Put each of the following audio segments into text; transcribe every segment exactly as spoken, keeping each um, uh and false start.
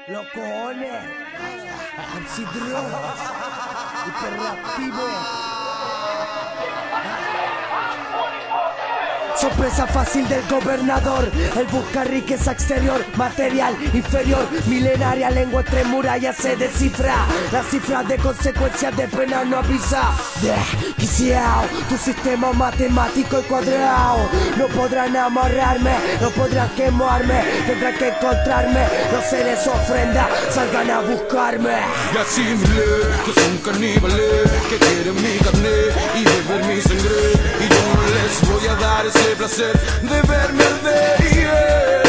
Los cojones, antidrogas, hiperreactivos. Sorpresa fácil del gobernador. Él busca riqueza exterior, material inferior, milenaria lengua entre murallas se descifra. Las cifras de consecuencias de pena no avisa. Quisiao, tu sistema matemático y cuadrado. No podrán amarrarme, no podrán quemarme. Tendrán que encontrarme, los seres ofrenda, salgan a buscarme. Y asimilé que son caníbales, que quieren mi carne y beber mi sangre. Y yo no les voy a dar ese placer de verme arder. Yeah.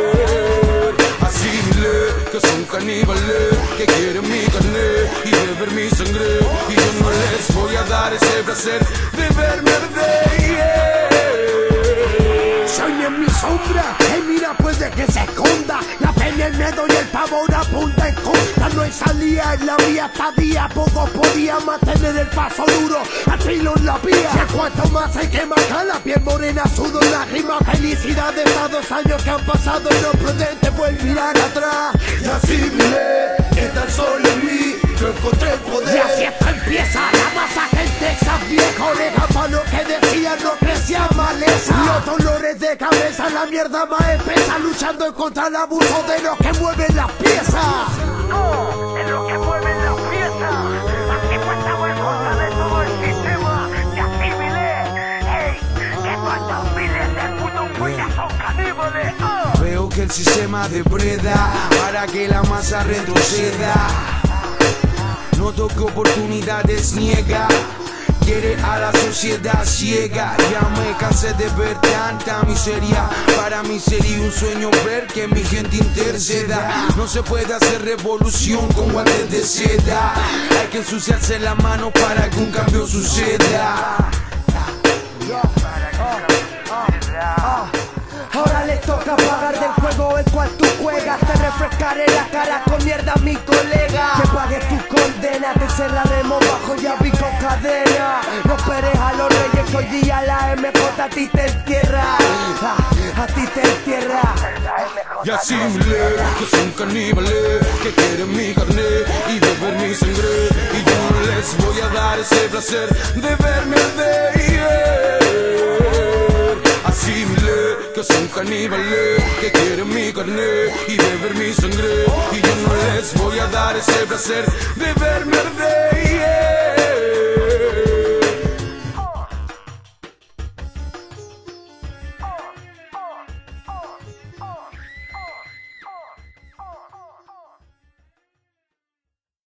Asimilé que son caníbales, que quieren mi carne y beber mi sangre. Y yo no les voy a dar ese placer de verme arder. Yeah. Soy en mi sombra, él mira pues de que se esconda. La pena, el miedo y el pavor apunta en contra. No hay salida en la vía estadía. Poco podía mantener el paso duro, al filo en la vía. Que cuanto más hay que marcar la piel morena, sudo en la rima. Felicidad de estos dos años que han pasado. No prudente pues mirar atrás. Y asimilé que tan solo en mí yo encontré el poder. Y así esto empieza, la masacre en Texas, viejo. Legaba lo que decía, no crecía maleza. Los dolores de cabeza, la mierda más espesa. Luchando en contra el abuso de los que mueven las piezas. Oh, es lo que mueven las piezas. Así pues estamos en contra de todo el sistema. Y asimilé, hey, que todos estos miles de putos cuellas son caníbales. Oh. Veo que el sistema depreda para que la masa retroceda. Noto que oportunidades niega, quiere a la sociedad ciega. Ya me cansé de ver tanta miseria. Para mí sería un sueño ver que mi gente interceda. No se puede hacer revolución con guantes de seda. Hay que ensuciarse la mano para que un cambio suceda. Ahora les toca pagar del juego el cual tú juegas. Te refrescaré la cara con mierda mi colega. Que pagues tu condena, te cerraremos bajo llave y con cadena. No esperes a los reyes que hoy día la M J a ti te entierra. A, a ti te entierra. Y asimilé que son caníbales, que quieren mi carne y beber mi sangre. Y yo no les voy a dar ese placer de verme arder. Yeah. Asimilé que son caníbales, que quieren mi carne y beber mi sangre. Y yo no les voy a dar ese placer de verme arder.